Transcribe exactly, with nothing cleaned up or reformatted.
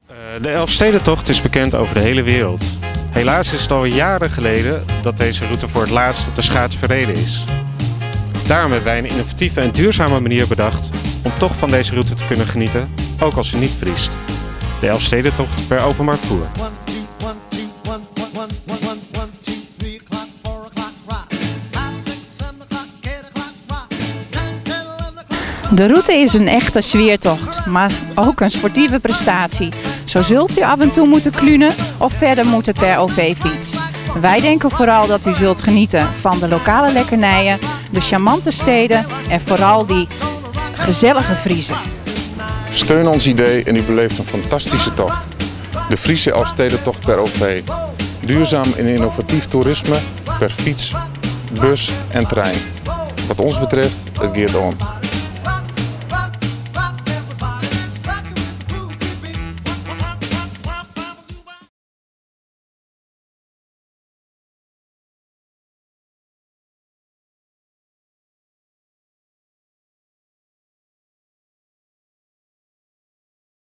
De Elfstedentocht is bekend over de hele wereld. Helaas is het al jaren geleden dat deze route voor het laatst op de schaats verreden is. Daarom hebben wij een innovatieve en duurzame manier bedacht om toch van deze route te kunnen genieten, ook als u niet vriest. De Elfstedentocht per openbaar vervoer. De route is een echte sfeertocht, maar ook een sportieve prestatie. Zo zult u af en toe moeten klunen of verder moeten per O V-fiets. Wij denken vooral dat u zult genieten van de lokale lekkernijen, de charmante steden en vooral die gezellige Friezen. Steun ons idee en u beleeft een fantastische tocht. De Friese Elfstedentocht per O V. Duurzaam en innovatief toerisme per fiets, bus en trein. Wat ons betreft, het geert on.